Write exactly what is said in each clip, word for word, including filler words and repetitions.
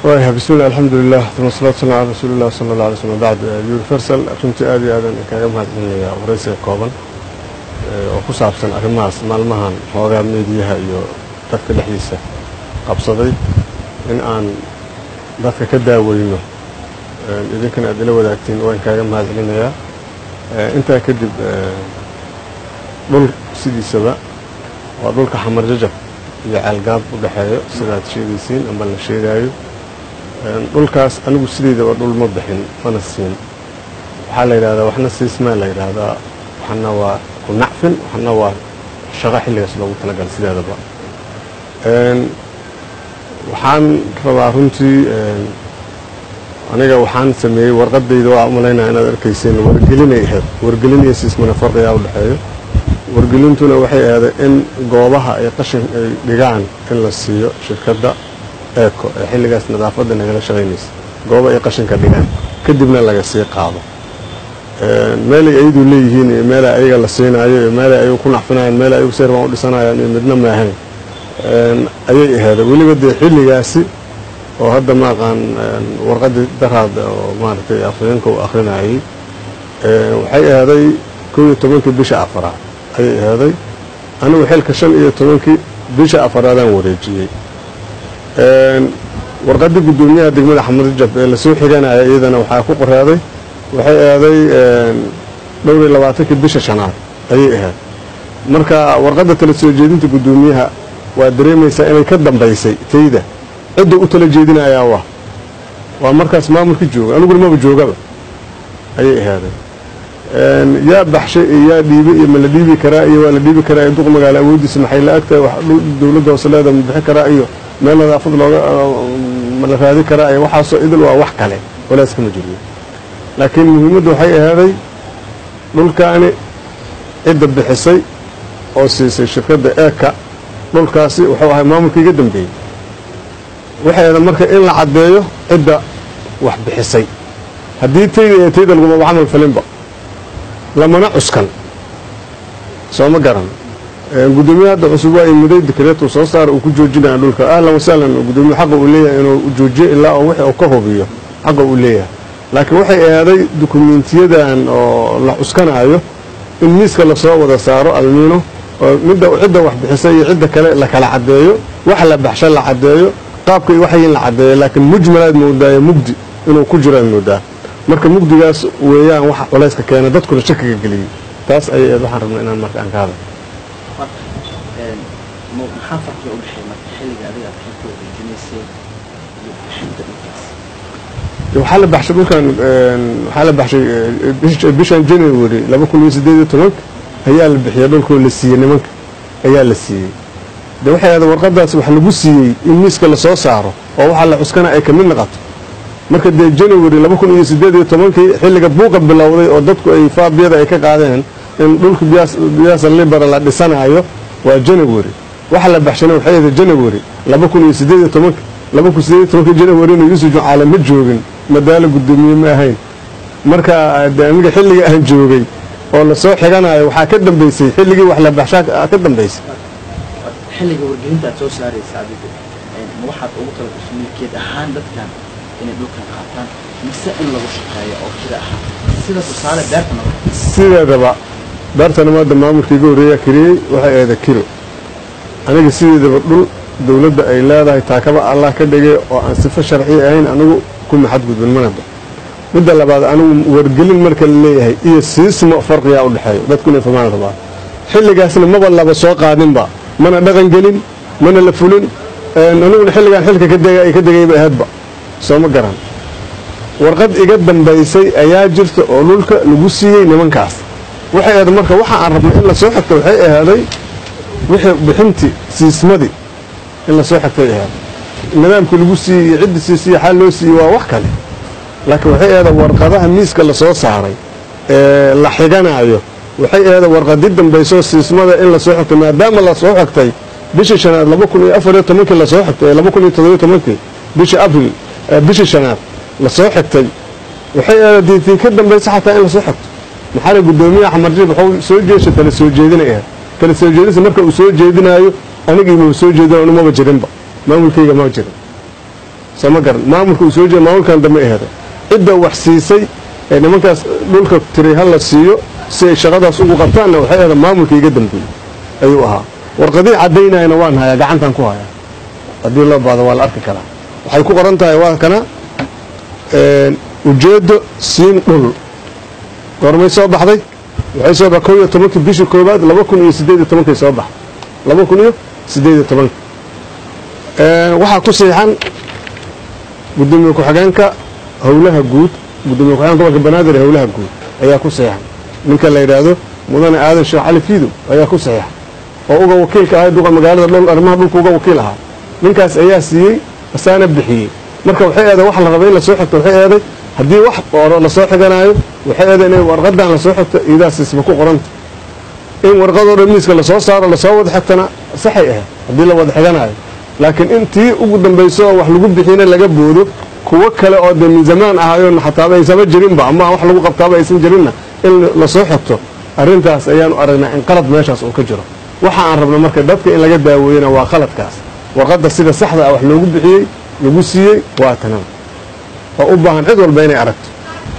وايه بسم الله الحمد لله ثم الصلاة والسلام على رسول الله صلى الله عليه وسلم. بعد يونيفرسال runtii aad iyo aad kaga mahadcelinayaa waraysiga kooban oo ku saabsan arrimahaas maalmahan hoogaa meediyaha iyo dadka dhexdiisa qabsaday in aan dadka ka daaweyno idinkana aad ila wadaagtiin waan kaga mahadcelinayaa. intaa kadib dhul sidiisaba waa dhulka xamar jajab iyo caalgaab u dhaxeeyo sidaad sheegaysiin ama la sheegayo. dhulkaas anigu sideedaba dhul ma bixin mana siin, waxaa la yidhahdaa waxna siismaa la yidhaahdaa, waxna waa ku nacfin, waxna waa shaqo xilligaas loogu talagalay sideedaba. waxaan rabaa runtii aniga waxaan sameeyey warqadayda waa umalaynaa inaad arkayseen wargelinay ahayd. wargelin iyo siismana farqigaa u dhexeeyo. wargelintuna waxay ahaday in goobaha ay qashin ay dhigaan in la siiyo shirkadda eeko ee xilligaas nadaafadda nagala shaqaynaysa, goobo ay qashinka dhigaan kadibna laga sii qaado. meelay ayadu leeyihiin iyo meelay ayaga la siinayo iyo meelay ayagu ku nacfinayaan, meelay ayagu seerban u dhisanayaan iyo midna ma ahayn ayay ahaaday. weliba dee xilligaasi oo hadda ma aqaan warqadii daraad oo maaragtay afhayeenka uu akhrinayay waxay ahaaday kow iyo tobankii bisha afaraad ayay ahaaday. anigu xilka shan iyo tobankii bisha afaraadaan wareejiyey. warqadii guddoomiyaha degmada xamar jajab ee lasoo xiganaya iyadana waxaa ku qoraaday waxay ahaaday dhowr iyo labaatankii bisha shanaad ayay ahayd. marka warqadda tala soo jeedinta guddoomiyaha waa dareemaysaa inay ka dambaysay tayda cidda u tala jeedinayaa waa waa markaas maamulkii jooga, aniguna maba joogaba ayay ahaaday. yaa baxshay iyo yaa dhiibay iyo ma la dhiibi karaa iyo waa la dhiibi karaa iyo duq magaalo awoodiisa maxay la agtahay wax dowladda hoose leeda ma bixi karaa iyo meel nadaafad looga ma la raadi karaa iyo waxaasoo idil waa wax kale walaas kama jiro. laakiin muhiimaddu waxay ahaaday dhulkaani cidda bixisay oo siisay shirkadda eeka dhulkaasi wuxuu ahay maamulkii iga dambeeyey. waxay ahaaday marka in la caddeeyo cidda wax bixisay. haddii tayda ee tayda laguma camal falinba lamana cuskan soo ma garan. gudoomiyaha hadda cusub waa muday dekreetu soo saar uu ku joojinaya dhulka ahlan wasahlan. gudoomiyaha xaq uu leeyahay inuu joojiyo ilaa oo wixii uu ka hubiyo xaq uu leeyahay. laakiin waxay ahaaday dukumiintiyadan oo la cuskanayo in miiska la soo wada saaro almiino oo midda cidda wax bixisay iyo cidda kale la kala cadeeyo, wax la baxshay la cadeeyo, qaabka iyo waxay la cadeeyo. laakiin mujmalaad moodaa mugdi inuu ku jiro moodaa. marka mugdigaas weeyaan waxa culayska keena dadkuna shakiga geliyay. taas ay aad waxaan rabnaa inaan marka aan ka hadlo. maxaa farqiga u dhexeeya marka xilliga adiga aad xilka wareejinaysay iyo bixinta dhulkaas? waxaa la baxshay dhulkan waxaa la baxshay bishan January laba kun iyo siddeed iyo toban ayaa la bixiyay dhulkoo la siiyey nimanka ayaa la siiyey. de waxay ahayd warqadaas wax lagu siiyey in miiska la soo saaro oo waxa la cuskana ay ka mid noqoto. marka de January laba kun iyo siddeed iyo toban xilliga buuqa bilowday oo dadku ay faabiyada ay ka qaadeen in dhulka biyaas biyaas liberal la dhisanayo waa January. waxa la baxshay waxay ahayd January laba kun iyo siddeed iyo toban laba kun iyo siddeed iyo toban January inuu Yuusuf caalam ma joogin madaala gudoomiye ma ahayn. marka aniga xilliga aan joogay oo la soo xiganayo waxaa ka dambeysay xilligii wax la baxshaa ka dambeysay. xilliga wargelinta soo saaraysa adiga ma waxaad ugu talagashay milkiyeed ahaan dadkan inay dhulkan qaataan mise in lagu shaqeeyo oo kira ah sida tusaale beertana sideedaba beertana maada maamulkiiga horeeya kiriyey waxay ahayd kiro. aniga sideedaba dhul dawladda ay leedahay taakaba allah ka dhigay oo aan sifo sharci ahayn anigu ku maxad gudbin manaba. midda labaad anigu wargelin marka la leeyahay iyo siismo farqiga u dhaxeeyo dadku inay fahmaan rabaa. xilligaasna maba laba soo qaadinba mana dhaqan gelin mana la fulin. anigu xilligan xilka ka degay ka degayba ahaadba soo ma garan. warqad iga dambaysay ayaa jirta oo dhulka lagu siiyey nimankaas. waxay ahayd marka waxa aan rabnay in la soo xigto waxay ahaaday wixii bixintii siismadii in la soo xigtay ahayd. nidaamkii lagu siiyey ciddi siisay xal loo siiyey waa wax kale. laakiin waxay ahayd warqadaha miiska la soo saaray ee la xiganayo waxay ahayd warqadii dambaysay siismada in la soo xigto maadaama la soo xigtay bishii shanaad laba kun iyo afar iyo toban la soo xigtay laba kun iyo toddoba iyo toban bishii April bishii shanaad la soo xigtay waxay ahayd diintii ka dambaysay xataa in la soo xigto. maxaa gudoomiyaha xamar jajab wuxuu soo jeeshay tala soo jeedinaya tala soo jeedinaysa marka uu soo jeedinayo aniga inuu soo jeedinayo ma jirinba maamulkayga ma jirin. sama garan maamulka uu soo jeeda maamulkan dambe aheeda cidda wax siisay ee nimankaas dhulka tiray hal la siiyo si ay shaqadaas ugu qabtaanna waxay ahayd maamulka iga dambeeyay ayuu ahaa warqadii cadaynayna waan hayaa gacantan ku hayaa haddii loo baado waa la arki karaa waxay ku qoran tahay waa kana ujeedo siin dhul goormay soo baxday waxay soo baxday kow iyo tobankii bishii koowaad laba kun iyo siddeed iyo tobankii soo baxday laba kun iyo siddeed iyo tobankii waxaa ku siixan gudoomiye ku-xigeenka howlaha guud gudoomiye ku-xigeenka gobolka banaadir ee howlaha guud ayaa ku siixan ninka la yidhaahdo mudane aadan sheekh cali fiidow ayaa ku siixan oo uga wakiilka ahay duqa magaalada dhul arrimaha dhulka uga wakiil ahaa ninkaas ayaa siiyey asaana bixiyey marka waxay eeday wax la rabay in la soo xigto waxay eeday haddii wax oro la soo xiganaayo waxay eeday inay warqadan la soo xigto iidaasisba ku qoranta in warqadoo dhan miiska lasoo saaro lasoo wada xigtana saxay ahayd haddii la wada xiganaayo laakiin intii ugu dambayso oo wax lagu bixiyna laga boodo kuwo kale oo de min zamaan ahayoon xataaba aysama jirinba ama wax lagu qabtaaba aysan jirinna in la soo xigto arrintaas ayaanu aragnaa in qalad meeshaas uu ka jiro waxa aan rabno marka dadka in laga daaweeyana waa qaladkaas warqadda sida saxda ah wax loogu bixiyey lagu siiyey waa tanan oo u baahan cid walba inay aragto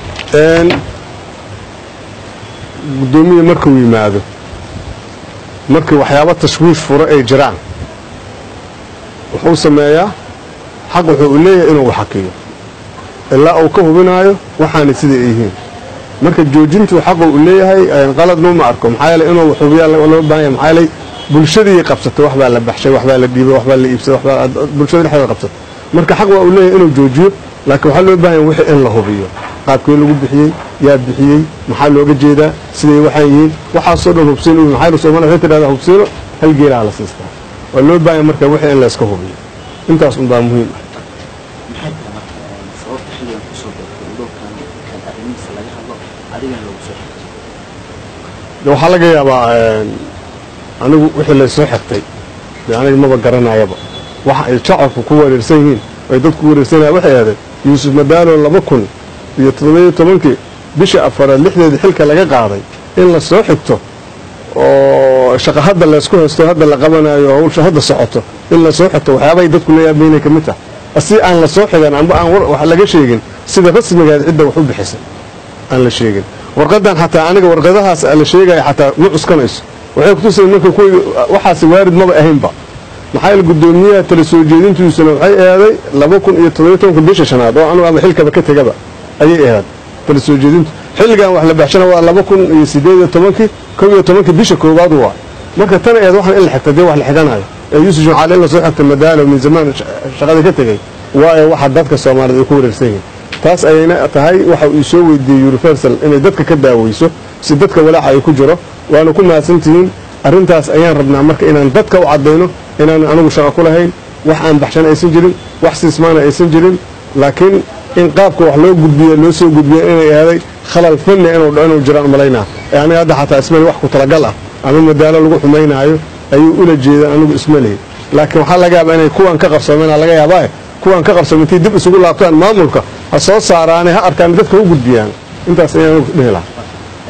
gudoomiye markuu yimaado markii waxyaabo tashwiish furo ay jiraan wuxuu sameeyaa xaq wuxuu u leeyahay inuu xakiyo ilaa uu ka hubinaayo waxaanay sida ay yihiin marka joojintuu xaqu u leeyahay qaladnu ma arko maxaa yeelay inuu xubiyaa loo baahan yahay maxaa yeelay bulshadii qabsatay wax baa la baxshay wax baa la dhiibay wax baa la iibsaday wax baa bulshada dhexdeeda qabsatay marka xaq waa u leeyahay inuu joojiyo laakiin waxaa loo baahan yahay wixii in la hubiyo qaabkii lagu bixiyey yaa bixiyey maxaa looga jeedaa siday waxaan yihiin waxaasoo dhan hubsiin maxaa yeelay Soomaaliya waxay tidhahdaa hubsiino hal geelaa la siistaa waa loo baahan marka wixii in la iska hubiyo intaas un baa muhiim ah waxaa laga yaabaa anigu wixii la soo xigtay aniga maba garanayaba waxa ay shacabku ku wareersan yihiin ay dadku wareersanayaan waxay ahayd yuusuf madaalo laba kun iyo toddoba iyo tobankii bisha afaraad lixdeedii xilka laga qaaday in la soo xigto oo shaqo hadda la isku haysto hadda la qabanayo hawsha hadda socoto in la soo xigto waxyaabay dadku la yaabeynay ka mid tahay asi aan la soo xigan amba aan wax laga sheegin sida rasmiga ah cidda wax u bixisay aan la sheegin warqadan xataa aniga warqadahaas la sheegay xataa ma cuskanayso waxay ku tusay marka ku waxaas waarid maba ahaynba maxaa il gudoomiyaha tala soo jeedintiisuna waxay aaday laba kun iyo toddoba iyo toban bisha shanaad oo anu ama xilkaba ka tagaba ayay ahayd tala soo jeedintu xilligan wax la baxshana waa laba kun iyo siddeed iyo tobankii kow iyo tobankii bisha koowaad waa marka tan eed waxaan in la xigtay wax la xiganayo ee Yuusuf Jumcaale la soo xigtay madaalo min zaman shaqada ka tagay waa waxa dadka Soomaaliyeed ku wareersan yihiin taas ayayna tahay waxa uu soo weydiiyay Universal inay dadka ka daaweyso si dadka walaaca ay ku jiro waana ku maasantiin arrintaas ayaan rabnaa marka inaan dadka u cadeyno inaan anigu shaqo ku lahayn wax aan baxshan aysan jirin wax siismaana aysan jirin laakiin in qaabka wax loo gudbiyo loo soo gudbiyo inay aaday khalal fanni inuu dhaco inuu jiraan malaynaa ee aniga hadda xataa ismali wax ku talagal ah ama madaalo lagu xumaynaayo ayuu ula jeedaa anigu ismali laakiin waxaa laga yaabaa inay kuwan ka qarsoomeen laga yaabaa kuwan ka qarsoomintay dib isugu laabtaan maamulka ha soo saaraan ha arkaan dadka u gudbiyaan intaas ayaan ugu dhihi lahaa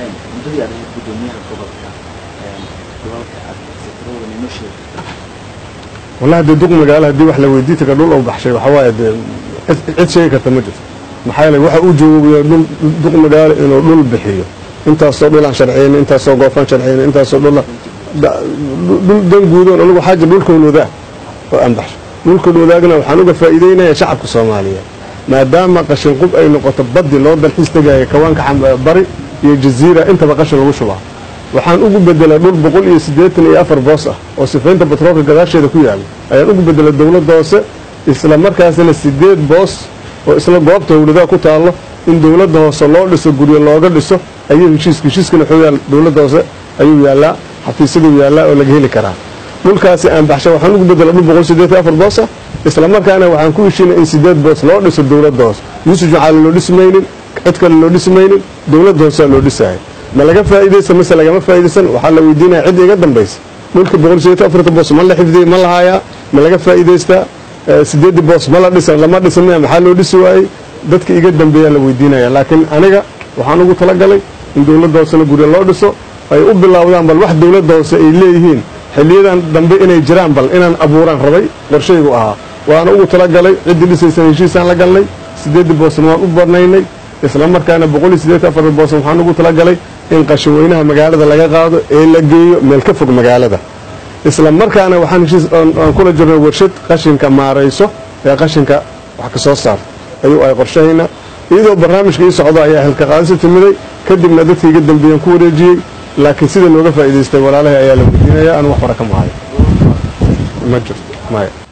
والله دي دوق مقالة دي wax la weydiin taga dhul oo baxshay waxa waaye cid sheegi karta ma jirto maxaa yeelay waxa uu joogo dhul duq magaalo inuu dhul bixiyo intaas soo dhilaan sharciyeyn intaas soo goofan sharciyeyn intaas soo dhul dhul dan guudoon anigu xaaji dhulkooda oo aan baxshay dhulkooda wadaagna waxaan uga faa'iideynaa shacabka Soomaaliyeed maadaama qashin qub ay noqoto baddi loo dalxiis tagay kawaanka bari iyo jaziira inta qashin lagu shubaa waxaan ugu bedelay dhul boqol iyo siddeetan iyo afar boos ah oo sifaynta batroolka gadaasheeda ku yaal ayaan ugu bedelay dawladda hoose isla markaasna sideed boos oo isla goobta howladaha ku taalo in dawladda hoose loo dhiso guriga looga dhiso ayay heshiiska heshiiskana xoogay dawladda hoose ayuu yaalaa xafiisyadu yaalaa oo laga heli karaa dhulkaasi aan baxshay waxaan ugu bedelay dhul boqol iyo siddeetan iyo afar boos ah isla markaana waxaan ku heshiinay in sideed boos loo dhiso dawladda hoose Yuusuf Jumcaale loo dhismaynin cid kale loo dhismaynin dawladda hoose loo dhisay ma laga faa'iideysan mise lagama faa'iideysan waxa la weydiinaa cid iga dambaysa dhulka boqol iyo siddeetan iyo afar boos ma la xifdiyay ma la hayaa ma laga faa'iideystaa sideed boos ma la dhisan lama dhisan maxaa loo dhisi waayay dadka iga dambeeya la weydiinaya laakiin aniga waxaan ugu talagalay in dawladda hoose guriga loo dhiso ay u bilaawdaan bal wax dawladda hoose ay leeyihiin xiliyadan dambe inay jiraan bal inaan abuuraan rabay qorshaygu ahaa waana ugu talagalay ciddii dhisaysan heshiisaan la galnay sideed boosna waan u barnaynay isla markaana boqol iyo siddeetan iyo afar boosna waxaan ugu talagalay in qashin weynaha magaalada laga qaado ee la geeyo meel ka fog magaalada isla markaana waxaan heshiis aan kula jirnay warshad qashinka maarayso ee qashinka wax ka soo saar ayuu ay qorshahayna iyadoo barnaamijka ii socdo ayaa halka qaadisa timiday kadibna dadkii iga dambeeyeen ku wareejiyey laakiin sida looga faa'iidaystay walaalahay ayaa la weydiinaya aan wax fara ka maayo ma jirto maya